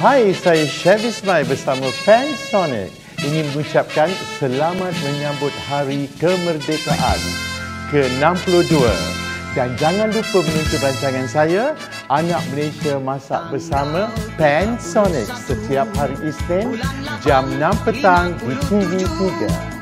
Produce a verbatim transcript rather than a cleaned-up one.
Hai, saya Chef Ismail bersama Pansonic ingin mengucapkan selamat menyambut Hari Kemerdekaan ke enam puluh dua. Dan jangan lupa menonton rancangan saya, Anak Malaysia Masak Bersama Pansonic setiap hari Isnin jam enam petang di T V tiga.